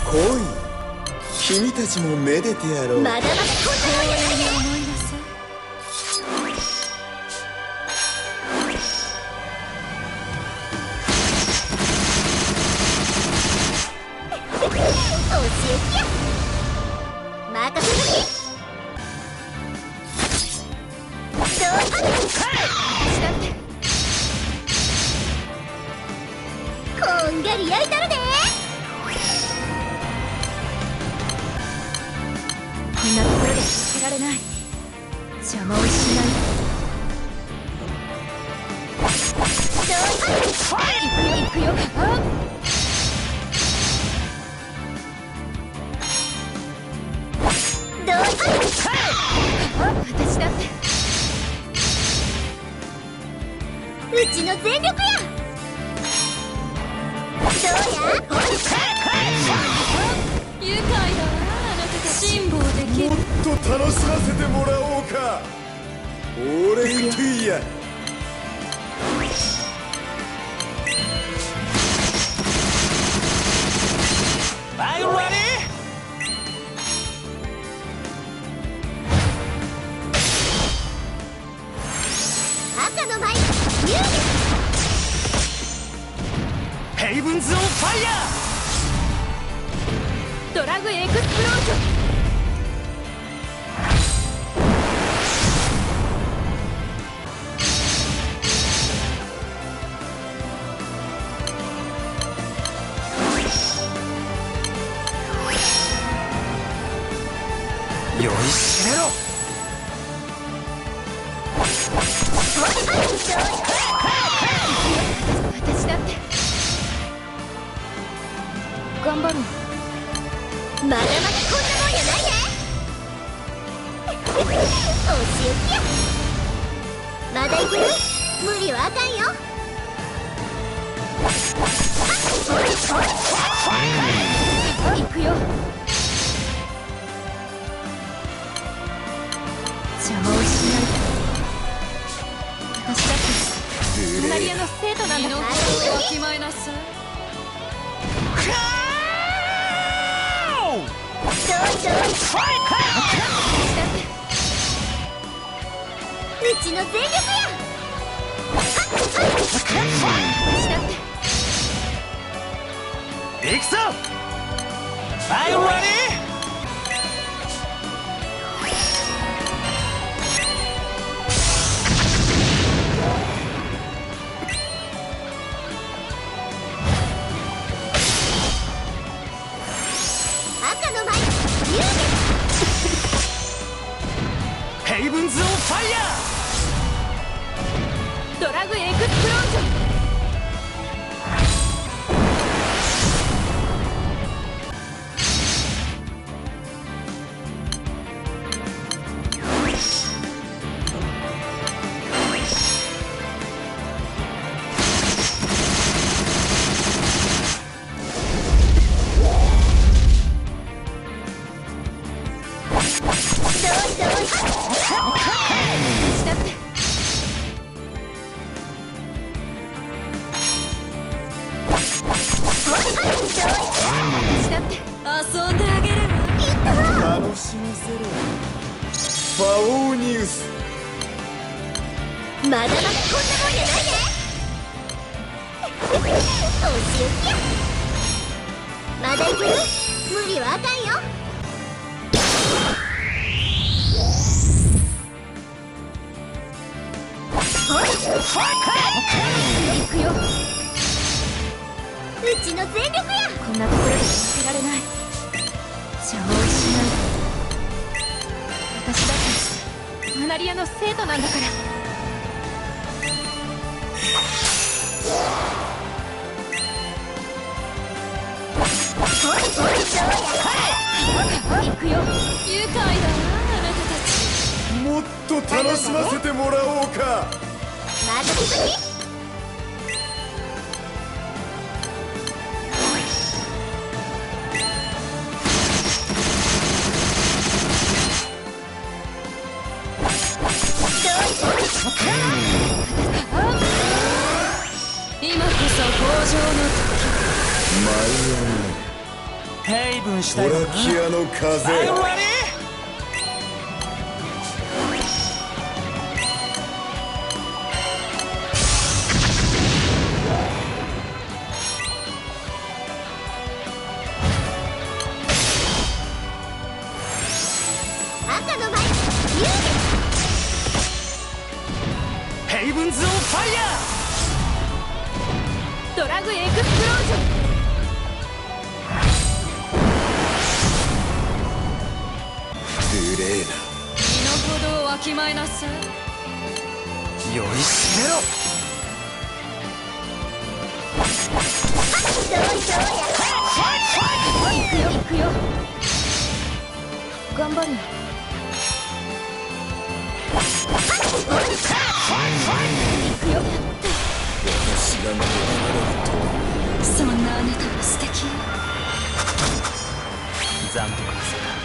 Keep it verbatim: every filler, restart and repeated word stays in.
来い、君たちもめでてやろう。 まだまだこんなのやないで。 思い出せ。 教えてや。任せとけ。どうぞ。私だってこんがり焼いたるで。 こんなところで続けられない。邪魔をしない。 どうぞ。行くよ行くよ。どうぞ。私だってうちの全力や。どうや。 愉快だわ、あなたたち。辛抱できる。 もっと楽しませてもらおうか。俺にといや。 Are you ready? 赤の舞、遊戯。 ヘイブンズ・オン・ファイヤドラグエクスプロージョン。 ー。よいしめろ。 私だって頑張ろう。 まだまだこんなもんやないで。教えてや。まだいける。無理はあかんよ。 行くよ。邪魔をしないで。私だってマリアの生徒なんだから。わきまえなさい。 どうぞ。うちの全力や。 私だって行くぞ。Are you ready? 赤の舞、遊戯。 ヘイブンズ・オン・ファイヤドラグエクスプロージョン。私だって私だって遊んであげるわ。 楽しませろ。ファオーニウス。 まだまだこんなもんやないで。教えてや。まだいける。無理はあかんよ。 行くよ。 うちの全力や。 こんなところで続けられない。邪魔をしないで。私だってマナリアの生徒なんだから。行くよ。愉快だわ、あなたたち。 もっと楽しませてもらおうか。 まずきとき。 今こそ登場の時。 舞い上がれ。 ヘイブンしたトいのかラキアの風 I'm ready! 赤の前遊ヘイブンズ・オン・ファイヤドラグエクスプロージョン。 無礼な身の程をわきまえなさい。 ー酔いしめろ。 どうどうや行くよ行くよ。頑張るよ。行くよ。 私が逃れるとはそんなあなたは素敵よ。 残酷なさ